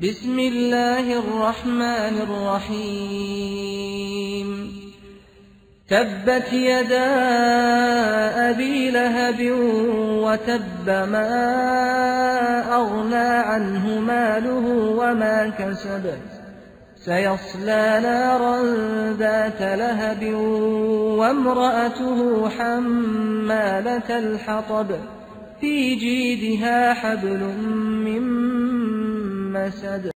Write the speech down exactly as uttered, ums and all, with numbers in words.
بسم الله الرحمن الرحيم تبت يدا أبي لهب وتب ما أغنى عنه ماله وما كسب سيصلى نارا ذات لهب وامرأته حمالة الحطب في جيدها حبل من مسد